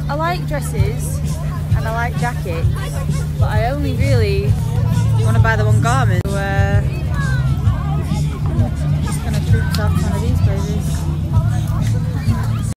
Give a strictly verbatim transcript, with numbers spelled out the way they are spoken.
I like dresses and I like jackets, but I only really want to buy the one garment. So, uh, just gonna troop off one of these places.